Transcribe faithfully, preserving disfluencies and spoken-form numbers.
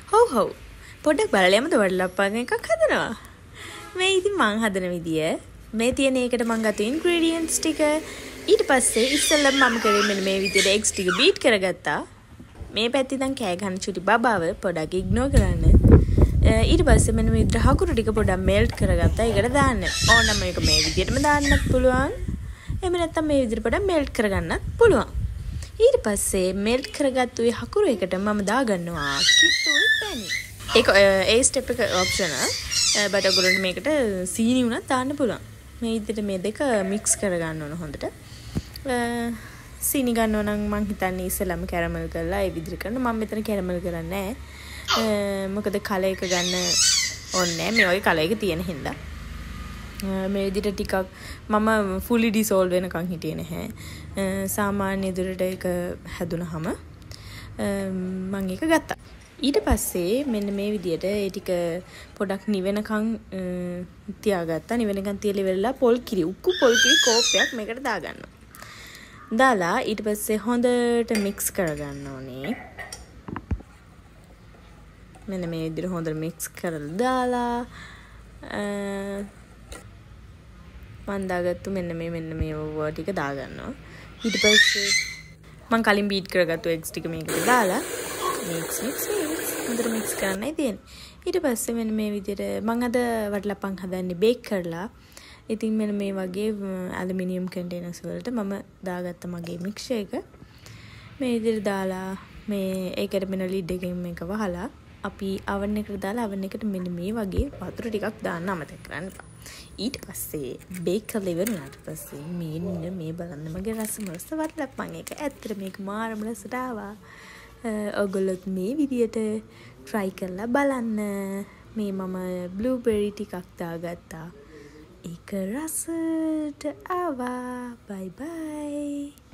හොව් හොව්. පොඩ්ඩක් බලලා යමුද වඩලප්පන් එකක් හදනවා. මේ ඉතින් මං හදන විදිය මේ තියෙන එකට මං ගත්ත ඉන්ග්‍රීඩියන්ට්ස් ටික ඊට පස්සේ ඉස්සෙල්ලා මම කරේ මෙන්න මේ විදියට එග්ස් ටික බීට් කරගත්තා. මේ පැත්තේ දැන් කෑ ගන්න චුටි බබාව පොඩ්ඩක් ඉග්නෝර් කරන්න. ඊට පස්සේ මෙන්න මේ දහකුරු ටික පොඩ්ඩක් මෙල්ට් කරගත්තා. ඒකට දාන්න. ඕනනම් මේක මේ විදියටම දාන්නත් පුළුවන්. එහෙම නැත්නම් මේ විදියට පොඩ්ඩක් මෙල්ට් කරගන්නත් පුළුවන්. ඊට පස්සේ මෙල්ට් කරගත්තු ඒ හකුරු එකට මම දාගන්නවා කිතුල් පැණි. ඒක ඒ ස්ටෙප් එක ඔප්ෂනල්. බට ඔයගොල්ලන්ට මේකට සීනි උනත් දාන්න පුළුවන්. මේ විදිහට මේ දෙක මික්ස් කරගන්න ඕන හොඳට. සීනි ගන්නව නම් මං හිතන්නේ ඉස්සෙල්ලාම කැරමල් කරලා ඒ විදිහට කරන්න. මම මෙතන කැරමල් කරන්නේ නැහැ. මොකද කලර් එක ගන්න ඕනේ නැහැ. මේ වගේ කලර් එක තියෙන හින්දා. මේ විදිහට ටිකක් මම fully dissolve වෙනකන් හිටියේ නැහැ. සාමාන්‍ය දුරට ඒක හැදුනහම මම ඒක ගත්තා. ඊට පස්සේ මෙන්න මේ විදිහට ඒ ටික පොඩක් නිවෙනකන් තියාගත්තා. නිවෙනකන් තියලා ඉවරලා පොල් කිරි උක්කු පොල් කිරි කෝප්පයක් මේකට දාගන්නවා. දාලා ඊට පස්සේ හොඳට මික්ස් කරගන්න ඕනේ. මෙන්න මේ විදිහට හොඳට මික්ස් කරලා දාලා මම දාගත්තු මෙන්න මේ මෙන්න මේ වර්ඩ් ටික දාගන්නවා. ඊට පස්සේ මම කලින් බීට් කරගත්තු එග්ස් ටික මේකට දාලා මික්ස් මික්ස් මික්ස් හොඳට මික්ස් කරන්නයි තියෙන්නේ. ඊට පස්සේ මෙන්න මේ විදිහට මම අද වඩලප්පන් හදන්නේ බේක් කරලා. ඉතින් මෙන්න මේ වගේ ඇලුමිනියම් කන්ටේනර්ස් වලට මම දාගත්ත මගේ මික්ස්චර් එක. මේ විදිහට දාලා මේ ඒකට මෙන්න ලිඩ් එකෙන් මේක වහලා අපි oven එකට දාලා oven එකට මෙන්න මේ වගේ වතුර ටිකක් දාන්න අමතක කරන්න එපා. ඊට පස්සේ බේක් කරලා ඉවරනාට පස්සේ මේ මේ බලන්න මගේ රසමස වඩලප්පන් එක. ඇත්තට මේක මාරම රසට ආවා. ඔයගොල්ලොත් මේ විදියට try කරලා බලන්න. මේ මම බ්ලූබෙරි ටිකක් දාගත්තා. ඒක රසට ආවා. bye bye.